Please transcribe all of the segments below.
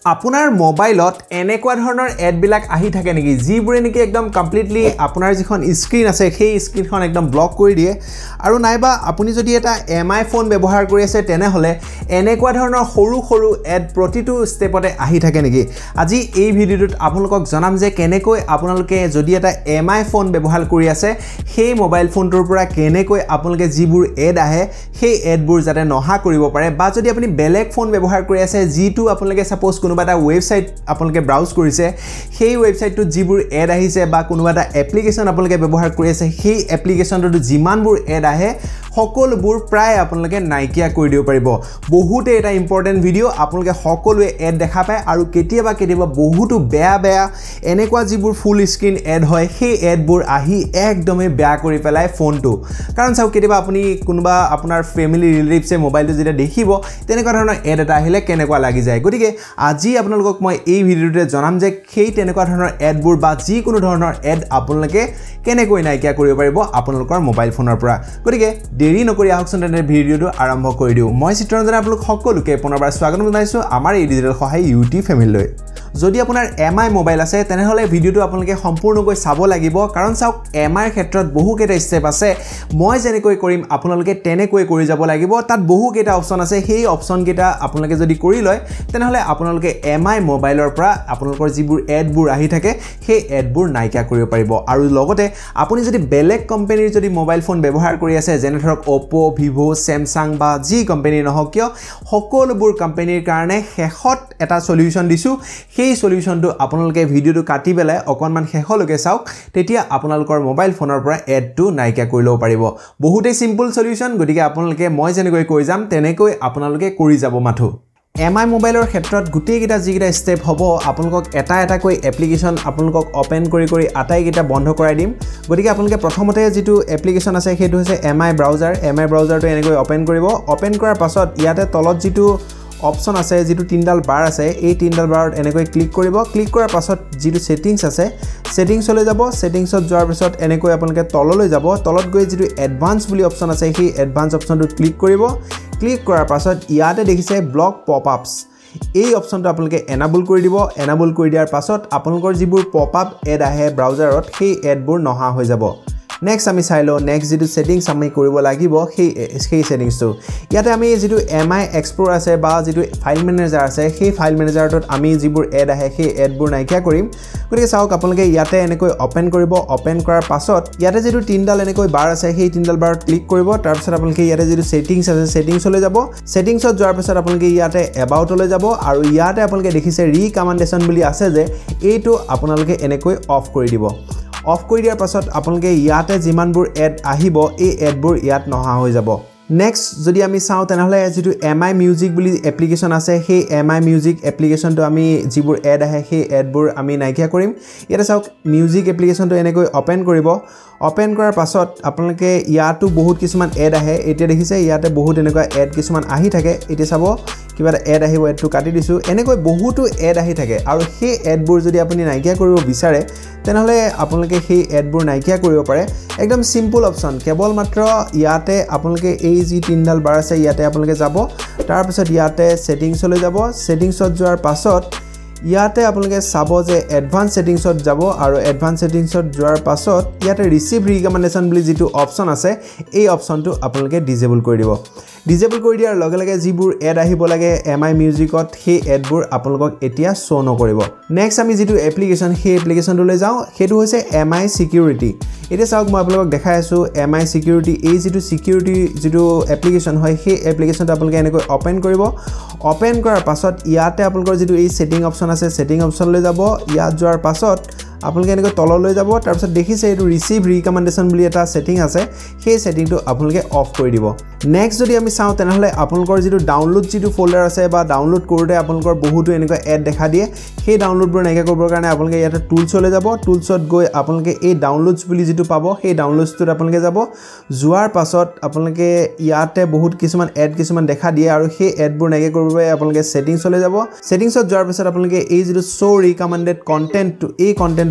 আপোনাৰ মোবাইলত এনেকুৱা ধৰণৰ এডবিলাক আহি থাকে নেকি যিবোৰে নেকি একদম কমপ্লিটলি আপোনাৰ যিখন স্ক্ৰীন আছে সেই স্ক্ৰীনখন একদম ব্লক কৰি দিয়ে আৰু নাইবা আপুনি যদি এটা এমআই ফোন ব্যৱহাৰ কৰি আছে তেনেহলে এনেকুৱা ধৰণৰ সৰু সৰু এড প্ৰতিটো ষ্টেপতে আহি থাকে নেকি আজি এই ভিডিওটোত আপোনালোকক জনাম যে কেনেকৈ আপোনালোকে যদি এটা এমআই ফোন ব্যৱহাৰ কৰি আছে সেই মোবাইল ফোনটোৰ পৰা কেনেকৈ আপোনালোকে যিবোৰ এড আহে সেই এডবোৰ যাতে নহা কৰিব পাৰে বা যদি আপুনি বেলেগ ফোন ব্যৱহাৰ কৰি আছে যিটো আপোনালোকে সাপোজ কোনোবা এটা ওয়েবসাইট আপোনালোকে ব্ৰাউজ কৰিছে সেই ওয়েবসাইটটোত যিবোৰ এড আহিছে বা কোনোবা এটা এপ্লিকেশন আপোনালোকে ব্যৱহাৰ কৰি আছে সেই এপ্লিকেশনটোত যিমানবোৰ এড আহে সকলোবোৰ প্ৰায় আপোনালোকে নাইকিয়া কৰি দিব পাৰিব বহুতে এটা ইম্পৰ্টেন্ট ভিডিও আপোনালোকে সকলোৱে এড দেখা পায় আৰু কেতিয়াবা বহুতো বেয়া এনেকুৱা যিবোৰ ফুল স্ক্ৰীন এড হয় সেই এডবোৰ আহি একদমে বেয়া কৰি পেলাই ফোনটো কাৰণ চাও কেতিয়াবা আপুনি কোনোবা আপোনাৰ ফ্যামিলি ৰিলেটিভছে মোবাইলটো যেতিয়া দেখিব তেনেকুৱা ধৰণৰ এড এটা আহিলে কেনেকুৱা লাগি যায় গতিকে আজি আপোনালোকক মই এই ভিডিওতে জনাম যে সেই তেনেকুৱা ধৰণৰ এডবোৰ বা যি কোনো ধৰণৰ এড আপোনালোকে কেনেকৈ নাইকিয়া কৰিব পাৰিব আপোনালোকৰ মোবাইল ফোনৰ পৰা গতিকে দেৰি নকৰি আহকচোন তেনে ভিডিওটো আৰম্ভ কৰি দিও মই চিত্ৰৰঞ্জন আপোনালোক সকলোকে পুনৰবাৰ স্বাগতম জনাইছো আমাৰ এই ডিজিটেল সহায় ইউটিউব ফেমিলিলৈ যদি আপোনাৰ এমআই মোবাইল আছে তেনেহলে ভিডিওটো আপোনালোকে সম্পূৰ্ণকৈ চাব লাগিব কাৰণ চাওক এমআইৰ ক্ষেত্ৰত বহুকেইটা ষ্টেপ আছে মই যেনেকৈ কৰিম আপোনালোকে তেনেকৈ কৰি যাব লাগিব তাত বহুকেইটা অপচন আছে সেই অপচন কেইটা আপোনালোকে যদি কৰি লয় তেনেহলে আপোনালোকে এমআই মোবাইলৰ পৰা আপোনালোকৰ যিবোৰ এডবোৰ আহি থাকে সেই এডবোৰ নাইকিয়া কৰিব পাৰিব আৰু লগতে আপুনি যদি বেলেগ কোম্পানীৰ যদি মোবাইল ফোন ব্যৱহাৰ কৰি আছে যেনে ধৰক Oppo Vivo Samsung বা যি কোম্পানী নহওক কিয় সকলোবোৰ কোম্পানীৰ কাৰণে শেষত এটা সলিউশন দিছো সেই সলিউশনটো আপোনালোকে ভিডিওটো কাটি বেলাই অকনমান শেষলৈকে চাওক তেতিয়া আপোনালোকৰ মোবাইল ফোনৰ পৰা এডটো নাইকিয়া কৰি লব পাৰিব বহুতে সিম্পল সলিউশন গতিকে আপোনালোকে মই যেনেকৈ কৈ যাম তেনেকৈ আপোনালোকে কৰি যাব মাথো এমআই মোবাইলৰ ক্ষেত্ৰত গুটেইকেইটা যিকেইটা ষ্টেপ হ'ব আপোনালোকক এটা কৈ এপ্লিকেশন আপোনালোকক ওপেন কৰি আটাইকেইটা বন্ধ কৰাই দিম গতিকে আপোনালোকে প্ৰথমতে যেটো এপ্লিকেশন আছে সেইটো হৈছে এমআই ব্ৰাউজাৰটো এনেকৈ ওপেন কৰিব ওপেন কৰাৰ পাছত ইয়াতে তলত যেটো অপচন আছে যেটো তিনডাল বাৰ আছে এই তিনডাল বাৰত এনেকৈ ক্লিক কৰিব ক্লিক কৰাৰ পাছত যেটো সেটিংস আছে সেটিংসলৈ যাব সেটিংসত যোৱাৰ পিছত এনেকৈ আপোনালোকে তললৈ যাব তলত গৈ যেটো এডভান্স বুলি অপচন আছে সেই এডভান্স অপচনটো ক্লিক কৰিব ক্লিক কৰাৰ পাছত ইয়াতে দেখিছে ব্লক পপআপস এই অপচনটো আপোনালোকে এনাবল কৰি দিব এনাবল কৰি দিয়াৰ পাছত আপোনালোকৰ যিবোৰ পপআপ এড আহে ব্ৰাউজাৰত সেই এডবোৰ নহা হৈ যাব নেক্সট আমি চাইলো নেক্সট যেটো সেটিংস আমি কৰিব লাগিব সেই সেটিংসটো ইয়াতে আমি যেটো এমআই এক্সপ্লোৰ আছে বা যেটো ফাইল মেনেজাৰ আছে সেই ফাইল মেনেজাৰটোত আমি যিবোৰ এড আহে সেই এডবোৰ নাইকিয়া কৰিম গতিকে চাওক আপোনালোকে ইয়াতে এনেকৈ ওপেন কৰিব ওপেন কৰাৰ পাছত ইয়াতে যেটো তিনডাল এনেকৈ বাৰ আছে সেই তিনডাল বাৰত ক্লিক কৰিব তাৰ পিছত আপোনালোকে ইয়াতে যেটো সেটিংস আছে সেটিংসলৈ যাব সেটিংসত যোৱাৰ পিছত আপোনালোকে ইয়াতে এবাউটলৈ যাব আৰু ইয়াতে আপোনালোকে দেখিছে ৰিকমেন্ডেশন বুলি আছে যে এইটো আপোনালোকে এনেকৈ অফ কৰি দিব অফ কৰি দিয়াৰ পাছত আপোনালোকে ইয়াতে যিমানবোৰ এড আহিব এই এডবোৰ ইয়াত নহা হৈ যাব নেক্সট যদি আমি চাও তেনেহলে যেটো এমআই মিউজিক বুলি এপ্লিকেশন আছে সেই এমআই মিউজিক এপ্লিকেশনটো আমি যিবোৰ এড আহে সেই এডবোৰ আমি নাইকিয়া কৰিম ইয়াতে চাওক মিউজিক এপ্লিকেশনটো এনেকৈ ওপেন কৰিব ওপেন কৰাৰ পাছত আপোনালোকে ইয়াতো বহুত কিছুমান এড আহে এতিয়া দেখিছে ইয়াতে বহুত এনেকুৱা এড কিছুমান আহি থাকে এতিয়া চাব কিবা এড আহিব এডটো কাটি দিছো এনেকৈ বহুতো এড আহি থাকে আৰু সেই এডবোৰ যদি আপুনি নাইকিয়া কৰিব বিচাৰে তেনেহলে আপোনালোকে সেই এডবোৰ নাইকিয়া কৰিব পাৰে একদম সিম্পল অপচন কেৱল মাত্ৰ ইয়াতে আপোনালোকে এই যি তিনডাল বাৰ আছে ইয়াতে আপোনালোকে যাব তাৰ পিছত ইয়াতে সেটিংসলৈ যাব সেটিংসত যোৱাৰ পাছত ইয়াতে আপোনালোকে চাব যে এডভান্স সেটিংসত যাব আৰু এডভান্স সেটিংসত যোৱাৰ পাছত ইয়াতে ৰিসিভ ৰিকমেন্ডেশন বুলি যেটো অপচন আছে এই অপচনটো আপোনালোকে ডিসেবল কৰি দিব ডিসেবল কৰি দিয়াৰ লগে লগে যিবোৰ এড আহিব লাগে এমআই মিউজিকত সেই এডবোৰ আপোনালোকক এতিয়া শো নকৰিব নেক্সট আমি যেটো এপ্লিকেশন সেই এপ্লিকেশনটোলৈ যাও হেতু হৈছে এমআই সিকিউৰিটি এতিয়া চাওক মই আপোনালোকক দেখাই আছো এমআই সিকিউৰিটি এই যেটো সিকিউৰিটি যেটো এপ্লিকেশন হয় সেই এপ্লিকেশনটো আপোনালোকে এনেকৈ ওপেন কৰিব ওপেন কৰাৰ পাছত ইয়াতে আপোনালোকৰ যেটো এই সেটিং অপচন আছে সেটিং অপচনলৈ যাব ইয়াত যোৱাৰ পাছত আপোনালোকে এনেকৈ তললৈ যাব তাৰ পিছত দেখিছে এটো ৰিসিভ ৰিকমেন্ডেশন বুলি এটা সেটিং আছে সেই সেটিংটো আপোনালোকে অফ কৰি দিব নেক্সট যদি আমি চাও তেনেহলে আপোনালোকৰ যেটো ডাউনলোড যেটো ফোল্ডাৰ আছে বা ডাউনলোড কৰোতে আপোনালোকৰ বহুতো এনেকুৱা এড দেখা দিয়ে সেই ডাউনলোডবোৰ নাইকিয়া কৰিবৰ কাৰণে আপোনালোকে ইয়াতে টুলছলৈ যাব টুলছত গৈ আপোনালোকে এই ডাউনলোডছ বুলি যেটো পাব সেই ডাউনলোডছটোত আপোনালোকে যাব যোৱাৰ পাছত আপোনালোকে ইয়াতে বহুত কিছুমান এড কিছুমান দেখা দিয়ে আৰু সেই এডবোৰ নাইকিয়া কৰিবৰ বাবে আপোনালোকে সেটিংছলৈ যাব সেটিংছত যোৱাৰ পাছত আপোনালোকে এই যেটো শো ৰিকমেন্ডেড কন্টেন্ট এই কন্টেন্ট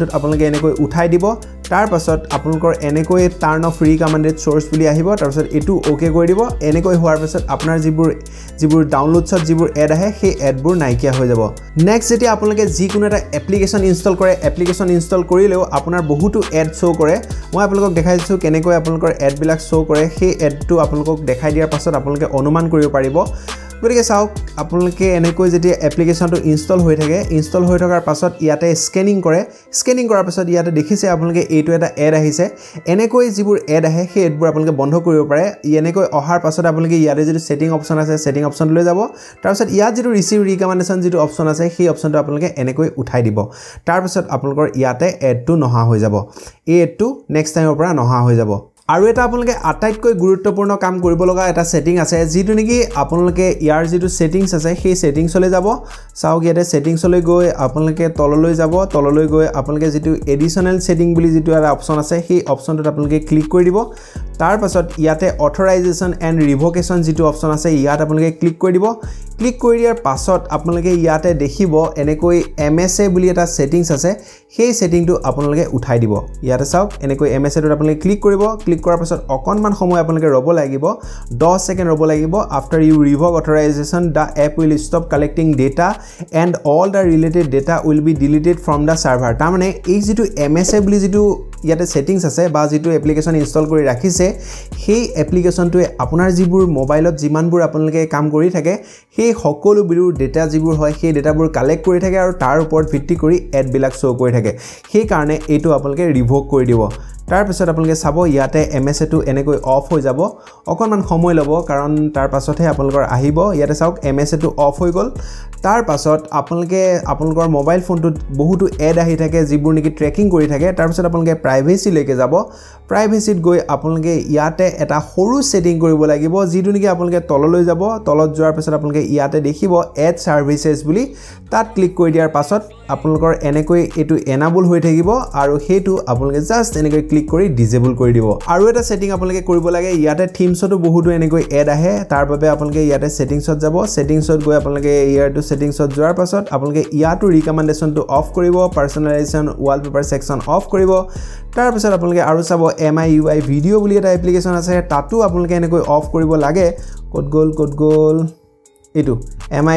অপশ্যনটোত আপোনালোকে এনেকৈ উঠাই দিব তাৰ পাছত আপোনালোকৰ এনেকৈ টাৰ্ন অফ ৰিকমেণ্ডেড সোৰ্স বুলি আহিব তাৰ পাছত এটো ওকে কৰি দিব এনেকৈ হোৱাৰ পাছত আপোনাৰ যিবোৰ ডাউনলোডছত যিবোৰ এড আহে সেই এডবোৰ নাইকিয়া হৈ যাব নেক্সট যেতিয়া আপোনালোকে যিকোনো এটা এপ্লিকেশ্যন ইনষ্টল কৰে এপ্লিকেশ্যন ইনষ্টল কৰিলেও আপোনাৰ বহুতো এড শো কৰে মই আপোনালোকক দেখাই দিছোঁ কেনেকৈ আপোনালোকৰ এডবিলাক শো কৰে সেই এডটো আপোনালোকক দেখাই দিয়াৰ পাছত আপোনালোকে অনুমান কৰিব পাৰিব গতিকে চাওক আপোনালোকে এনেকৈ যেতিয়া এপ্লিকেশ্যনটো ইনষ্টল হৈ থাকে ইনষ্টল হৈ থকাৰ পাছত ইয়াতে স্কেনিং কৰাৰ পাছত ইয়াতে দেখিছে আপোনালোকে এইটো এটা এড আহিছে এনেকৈ যিবোৰ এড আহে সেই এডবোৰ আপোনালোকে বন্ধ কৰিব পাৰে এনেকৈ অহাৰ পাছত আপোনালোকে ইয়াতে যিটো সেটিং অপশ্যন আছে সেটিং অপশ্যনলৈ যাব তাৰ পাছত ইয়াত যিটো ৰিচিভ ৰিকমেণ্ডেশ্যন যিটো অপশ্যন আছে সেই অপশ্যনটো আপোনালোকে এনেকৈ উঠাই দিব তাৰ পাছত আপোনালোকৰ ইয়াতে এডটো নহা হৈ যাব এই এডটো নেক্সট টাইমৰ পৰা নহা হৈ যাব আৰু এটা আপোনালোকে আটাইতকৈ গুৰুত্বপূৰ্ণ কাম কৰিব লগা এটা সেটিং আছে যেটো নেকি আপোনালোকে ইয়াৰ যেটো সেটিংস আছে সেই সেটিংসলৈ যাব চাওক ইয়াতে সেটিংসলৈ গৈ আপোনালোকে তললৈ যাব তললৈ গৈ আপোনালোকে যেটো এডিশনাল সেটিং বুলি যেটো এটা অপচন আছে সেই অপচনটোত আপোনালোকে ক্লিক কৰি দিব তাৰ পাছত ইয়াতে অথৰাইজেশ্যন এণ্ড ৰিভোকেশ্যন যেটো অপচন আছে ইয়াত আপোনালোকে ক্লিক কৰি দিব ক্লিক কৰি দিয়াৰ পাছত আপোনালোকে ইয়াতে দেখিব এনেকৈ MSA বুলি এটা সেটিংস আছে সেই সেটিংটো আপোনালোকে উঠাই দিব ইয়াতে চাওক এনেকৈ MSA টোত আপোনালোকে ক্লিক কৰিব ক্লিক কৰাৰ পাছত অকনমান সময় আপোনালোকে ৰব লাগিব 10 সেকেন্ড ৰব লাগিব after you revoke authorization the app will stop collecting data and all the related data will be deleted from the server তাৰ মানে এই যেটো MSA বুলি যেটো ইয়াতে সেটিংস আছে বা যেটো এপ্লিকেশন ইনষ্টল কৰি ৰাখিছে সেই এপ্লিকেশনটোৱে আপোনাৰ যিবোৰ মোবাইলত যিমানবোৰ আপোনালোকে কাম কৰি থাকে সেই সকলোবোৰ ডেটা যিবোৰ হয় সেই ডেটাবোৰ কালেক্ট কৰি থাকে আৰু তাৰ ওপৰত ভিত্তি কৰি এড বিলাক শো কৰি থাকে সেই কাৰণে এইটো আপোনালোকে ৰিভোক কৰি দিব তাৰ পিছত আপোনালোকে চাব ইয়াতে MSA টো এনেকৈ অফ হৈ যাব অকনমান সময় লব কাৰণ তাৰ পাছতহে আপোনালোকৰ আহিব ইয়াতে চাওক MSA টো অফ হৈ গল তাৰ পাছত আপোনালোকে আপোনালোকৰ মোবাইল ফোনটোত বহুতো এড আহি থাকে যিবোৰ নেকি ট্ৰেকিং কৰি থাকে তাৰ পিছত আপোনালোকে প্ৰাইভেচি লৈকে যাব প্ৰাইভেচিত গৈ আপোনালোকে ইয়াতে এটা সৰু সেটিং কৰিব লাগিব যিটো নেকি আপোনালোকে তললৈ যাব তলত যোৱাৰ পিছত আপোনালোকে ইয়াতে দেখিব এড সাৰ্ভিসেছ বুলি তাত ক্লিক কৰি দিয়াৰ পাছত আপোনালোকৰ এনেকৈ এটো এনাবল হৈ থাকিব আৰু হেতু আপোনালোকে জাস্ট এনেকৈ ক্লিক কৰি ডিসেবল কৰি দিব আৰু এটা সেটিং আপোনালোকে কৰিব লাগে ইয়াতে থিমছতো বহুতো এনেকৈ এড আহে তাৰ বাবে আপোনালোকে ইয়াতে সেটিংছত যাব সেটিংছত গৈ আপোনালোকে ইয়াৰটো সেটিংছত যোৱাৰ পাছত আপোনালোকে ইয়াটো ৰিকমেণ্ডেশ্যনটো অফ কৰিব পাৰ্সোনালাইজেশ্যন ৱালপেপাৰ সেকশন অফ কৰিব তাৰ পিছত আপোনালোকে আৰু চাব MIUI ভিডিও বুলি এটা এপ্লিকেশ্যন আছে তাতো আপোনালোকে এনেকৈ অফ কৰিব লাগে কত গল এটো MI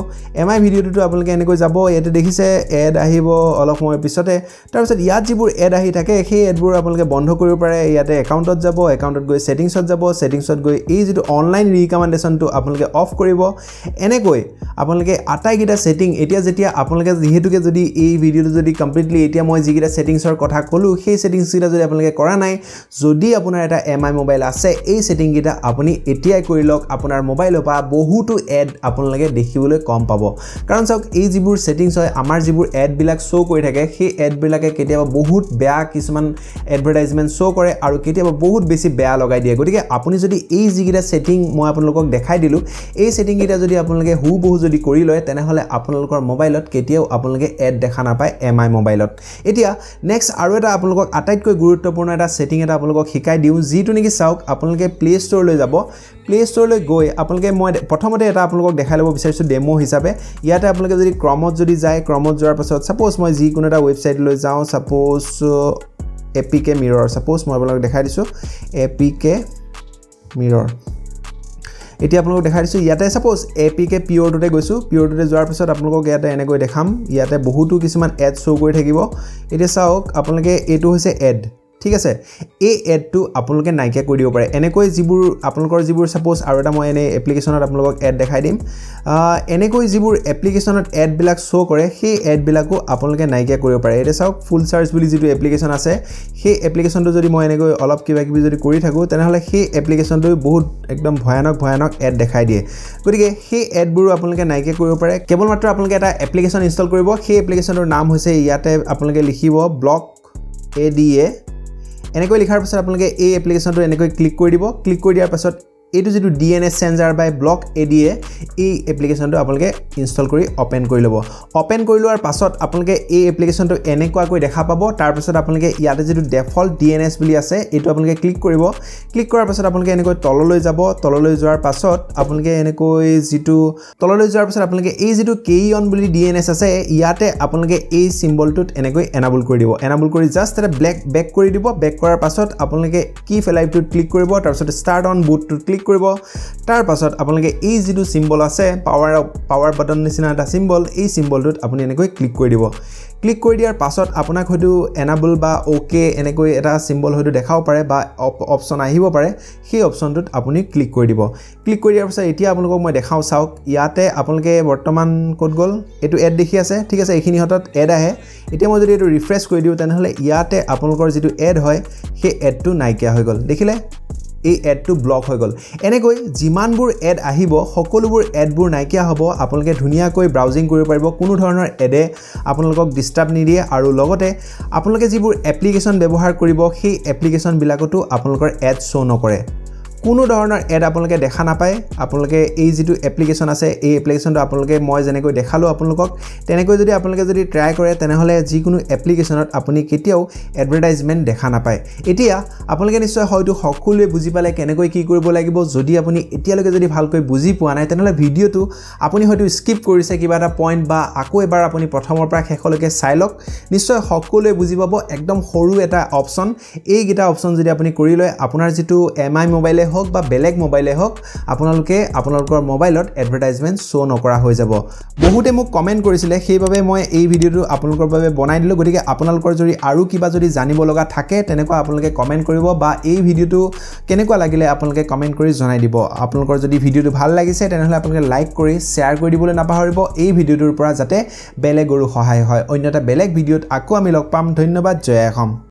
ভিডিওটো আপোনালোকে এনেকৈ যাব ইয়াতে দেখিছে এড আহিব অলপ সময় পিছতে তাৰ পিছত ইয়াত যিবোৰ এড আহি থাকে সেই এডবোৰ আপোনালোকে বন্ধ কৰিব পাৰে ইয়াতে একাউণ্টত যাব একাউণ্টত গৈ সেটিংছত যাব সেটিংছত গৈ এই যেটো অনলাইন ৰিকমেণ্ডেশ্যনটো আপোনালোকে অফ কৰিব এনেকৈ আপোনালোকে আটাইকেইটা সেটিং এতিয়া যেতিয়া আপোনালোকে যেহেতুকে যদি এই ভিডিওটো যদি কমপ্লিটলি এতিয়া মই যিকেইটা সেটিংছৰ কথা কলো সেই সেটিংছ কেইটা যদি আপোনালোকে কৰা নাই যদি আপোনাৰ এটা MI মোবাইল আছে এই সেটিং কেইটা আপুনি এতিয়াই কৰি লওক আপোনাৰ মোবাইলৰ পৰা বহুতো এড আপোনালোকে দেখিবলৈ কম পাব কাৰণ চাওক এই যিবোৰ সেটিংছ হয় আমাৰ যিবোৰ এড বিলাক শো কৰি থাকে সেই এড বিলাকে কেতিয়াবা বহুত বেয়া কিছুমান এডভাৰটাইজমেন্ট শো কৰে আৰু কেতিয়াবা বহুত বেছি বেয়া লগাই দিয়ে গতিকে আপুনি যদি এই যিকেইটা সেটিং মই আপোনালোকক দেখাই দিলো এই সেটিং কেইটা যদি আপোনালোকে হুবহু যদি কৰি লয় তেনেহলে আপোনালোকৰ মোবাইলত কেতিয়াও আপোনালোকে এড দেখা নাপায় MI মোবাইলত এতিয়া নেক্সট আৰু এটা আপোনালোকক আটাইতকৈ গুৰুত্বপূৰ্ণ এটা সেটিং এটা আপোনালোকক শিকাই দিও যিটো নেকি চাওক আপোনালোকে প্লে ষ্ট'ৰ লৈ যাব প্লে ষ্ট'ৰ লৈ গৈ আপোনালোকে মই প্ৰথমতে এটা আপোনালোকক দেখাই লব বিচাৰিছো ডেমো হিচাপে ইয়াতে আপোনালোকে যদি ক্ৰমত যদি যায় ক্ৰমত যোৱাৰ পাছত সাপোজ মই যিকোনো এটা ৱেবসাইট লৈ যাওঁ সাপোজ APK মিৰৰ সাপোজ মই আপোনালোকক দেখাই দিছো APK মিৰৰ এতিয়া আপোনালোকক দেখাই দিছো ইয়াতে সাপোজ APK পিওৰটোতে গৈছো পিওৰটোতে যোৱাৰ পিছত আপোনালোকক ইয়াতে এনেকৈ দেখাম ইয়াতে বহুতো কিছুমান এড শো কৰি থাকিব এতিয়া চাওক আপোনালোকে এটো হৈছে এড ঠিক আছে এই এডটো আপোনালোকে নাইকিয়া কৰি দিব পাৰে এনেকৈ যিবোৰ আপোনালোকৰ যিবোৰ সাপোজ আৰু এটা মই এনে এপ্লিকেশ্যনত আপোনালোকক এড দেখাই দিম এনেকৈ যিবোৰ এপ্লিকেশ্যনত এড বিলাক শো কৰে সেই এড বিলাকো আপোনালোকে নাইকিয়া কৰিব পাৰে এটা চাওক ফুল চাৰ্জ বুলি যিটো এপ্লিকেশ্যন আছে সেই এপ্লিকেশ্যনটো যদি মই এনেকৈ অলপ কিবা কিবি যদি কৰি থাকো তেনেহলে সেই এপ্লিকেশ্যনটো বহুত একদম ভয়ানক এড দেখাই দিয়ে গতিকে সেই এডবোৰ আপোনালোকে নাইকিয়া কৰিব পাৰে কেৱল মাত্ৰ আপোনালোকে এটা এপ্লিকেশ্যন ইনষ্টল কৰিব সেই এপ্লিকেশ্যনৰ নাম হৈছে ইয়াতে আপোনালোকে লিখিব ব্লক ADA এনেকৈ লিখাৰ পাছত আপোনালোকে এই এপ্লিকেশ্যনটো এনেকৈ ক্লিক কৰি দিব ক্লিক কৰি দিয়াৰ পাছত এইটো যেটো DNS changer by block ADA এই এপ্লিকেশনটো আপোনালোকে ইনষ্টল কৰি ওপেন কৰি ল'ব ওপেন কৰি লোৱাৰ পাছত আপোনালোকে এই এপ্লিকেশনটো এনেকুৱাকৈ দেখা পাব তাৰ পাছত আপোনালোকে ইয়াতে যেটো ডিফল্ট DNS বুলি আছে এটো আপোনালোকে ক্লিক কৰিব ক্লিক কৰাৰ পাছত আপোনালোকে এনেকৈ তললৈ যাব তললৈ যোৱাৰ পাছত আপোনালোকে এনেকৈ যেটো তললৈ যোৱাৰ পাছত আপোনালোকে এই যেটো KEON বুলি DNS আছে ইয়াতে আপোনালোকে এই সিম্বলটোত এনেকৈ এনাবল কৰি দিব এনাবল কৰি জাস্ট এটা বেক কৰি দিব বেক কৰাৰ পাছত আপোনালোকে কি ফেলাইভটোত ক্লিক কৰিব তাৰ পাছত স্টাৰ্ট অন বুটটোত ক্লিক কৰিব তাৰ পাছত আপোনালোকে এই যেটো সিম্বল আছে পাৱাৰ বাটন নিচিনা এটা সিম্বল এই সিম্বলটোত আপুনি এনেকৈ ক্লিক কৰি দিব ক্লিক কৰি দিয়াৰ পাছত আপোনাক হয়তো এনাবল বা ওকে এনেকৈ এটা সিম্বল হয়তো দেখাও পাৰে বা অপচন আহিব পাৰে সেই অপচনটোত আপুনি ক্লিক কৰি দিব ক্লিক কৰি দিয়াৰ পাছত এতিয়া আপোনালোকক মই দেখাও চাওক ইয়াতে আপোনালোকে বৰ্তমান কোড গল এটো এড দেখি আছে ঠিক আছে এইখিনি হতত এড আহে এতিয়া মই যদি এটো ৰিফ্ৰেশ কৰি দিও তেনেহলে ইয়াতে আপোনালোকৰ যেটো এড হয় সেই এডটো নাইকিয়া হৈ গল দেখিলে এই এডটো ব্লক হৈ গল এনেকৈ জিমানবোৰ এড আহিব সকলোবোৰ এডবোৰ নাইকিয়া হ'ব আপোনালোকে ধুনিয়াকৈ ব্ৰাউজিং কৰিব পাৰিব কোনো ধৰণৰ এডে আপোনালোকক ডিস্টাৰ্ব নিদিয়ে আৰু লগতে আপোনালোকে যিবোৰ এপ্লিকেশন ব্যৱহাৰ কৰিব সেই এপ্লিকেশন বিলাকতো আপোনালোকৰ এড শো নকৰে কোনো ধৰণৰ এড আপোনালোকে দেখা নাপায় আপোনালোকে এই যেটো এপ্লিকেশন আছে এই এপ্লিকেশনটো আপোনালোকে মই যেনেকৈ দেখালো আপোনালোকক তেনেকৈ যদি আপোনালোকে যদি ট্ৰাই কৰে তেনেহলে যিকোনো এপ্লিকেশনত আপুনি কেতিয়াও এডভাৰটাইজমেন্ট দেখা নাপায় এতিয়া আপোনালোকে নিশ্চয় হয়তো সকলোৱে বুজি পালে কেনেকৈ কি কৰিব লাগিব যদি আপুনি এতিয়ালৈকে যদি ভালকৈ বুজি পোৱা নাই তেনেহলে ভিডিওটো আপুনি হয়তো স্কিপ কৰিছে কিবা এটা পইণ্ট বা আকৌ এবাৰ আপুনি প্ৰথমৰ পৰা শেষলৈকে চাই লওক নিশ্চয় সকলোৱে বুজি পাব একদম সৰু এটা অপচন এই গিটা অপচন যদি আপুনি কৰি লয় আপোনাৰ যেটো MI মোবাইলে হক বা বেলেগ মোবাইলে হক আপোনালোকে আপোনালোকৰ মোবাইলত এডভাৰটাইজমেন্ট শো নকৰা হৈ যাব বহুতে মোক কমেন্ট কৰিছিলে সেইভাবে মই এই ভিডিওটো আপোনালোকৰ বাবে বনাই দিলো গতিকে আপোনালোকৰ যদি আৰু কিবা যদি জানিব লগা থাকে তেনেকুৱা আপোনালোকে কমেন্ট কৰিব বা এই ভিডিওটো কেনেকুৱা লাগিলে আপোনালোকে কমেন্ট কৰি জনাই দিব আপোনালোকৰ যদি ভিডিওটো ভাল লাগিছে তেনেহলে আপোনালোকে লাইক কৰি শেয়াৰ কৰি দিবলৈ নাপাহৰিব এই ভিডিওটোৰ পৰা যাতে বেলেগৰো সহায় হয় অন্য এটা বেলেগ ভিডিওত আকৌ আমি লগ পাম ধন্যবাদ জয় অসম